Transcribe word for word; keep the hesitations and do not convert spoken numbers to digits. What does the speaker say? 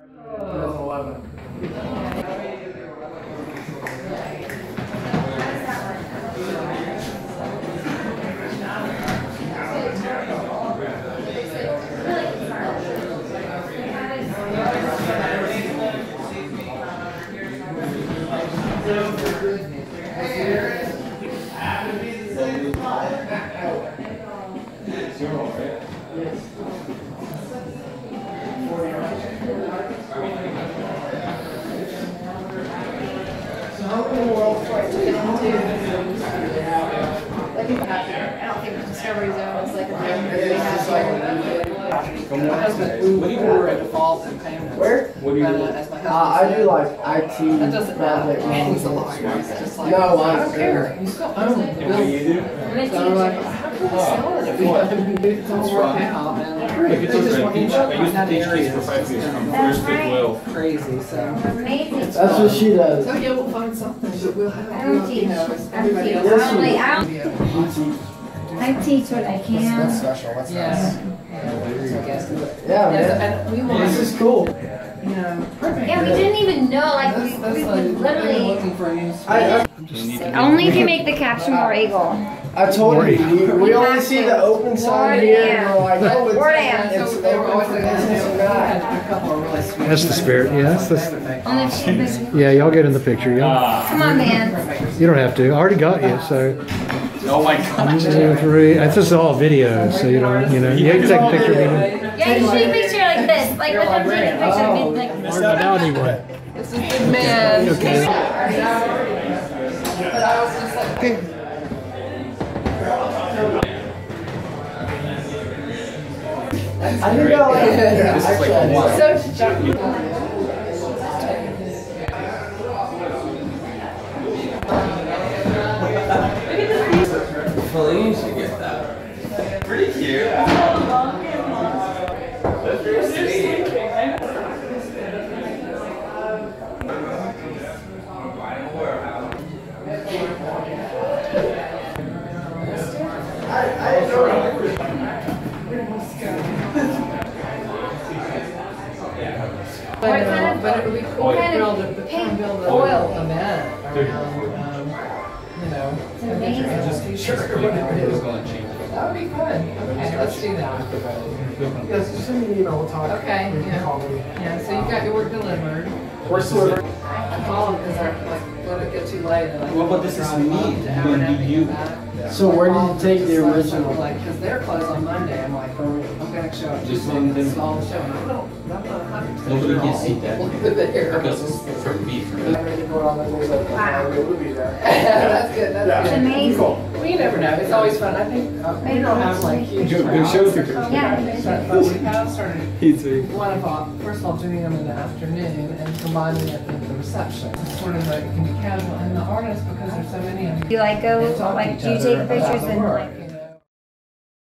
Where? What do you do? Uh, I do like I T. That doesn't matter. He's a liar. It's just like, no, I don't care. You still own it. And what do you do? So I'm like, how can we sell it if we haven't it's all working out, man? They just want each I used to teach kids for five years from first to twelve. Crazy, so. Amazing. That's what she does. So yeah, we'll find something, but we'll have, I don't we'll, teach. you know, I it's don't everybody teach. else. I only, I don't. I teach what I can. That's special. That's Yeah. nice. Yeah, Yeah, man. and we want, This is cool. you know. Yeah, we didn't even know. Like That's, we, that's we like, would literally. looking for a new space. I, Only if you make the caption more eagle. I told you, you, we only see the open side More here, am. and we're like, oh, it's, More am. it's So they were always open like, for business or not. a couple of really sweet. That's the spirit, yeah, that's the, Only if you make. yeah, y'all get in the picture, y'all. Come on, man. You don't have to, I already got you, so. Oh my god. Two, three, it's just all video, so you don't, you know, you can take a picture of me. Yeah, you should take a picture like this. Like with them taking a picture of me. Like. Or the naughty one. It's a good man. Okay. But I was just like, okay. I think I like it. This is like one. So, Please, you get that. Pretty cute. That's pretty sweet. But, uh, but it would be cool to kind build of a, to paint build a oil? little event around, um, you know, amazing. just sure whatever it is. That would be fun. Okay, let's do that. Yes, send me an email, we'll talk. Okay, You can yeah. call me. Yeah, so you got your work delivered. We're delivering. I call them because they're like, let it get too late. and, like, Well, but this is drive me. off to hour and a half to You- get back. So where did you take the original? Like, because they're closed on Monday. I'm like, I'm gonna show up. Just Tuesday send and them- install the show. And I'm not, I'm not one hundred percent Nobody sure can all see that. people live there. Because it's for me. For me. Wow. That's good. That's It's good. amazing. Well, you never know. It's always fun. I think uh, we don't have like huge crowds. Yeah. But but we have started He too. one of all, first of all, doing them in the afternoon and combining it with the reception. It's sort of like it can be casual, and the artists, because there's so many of them. You like go they talk to like each do you other take about pictures the and work, like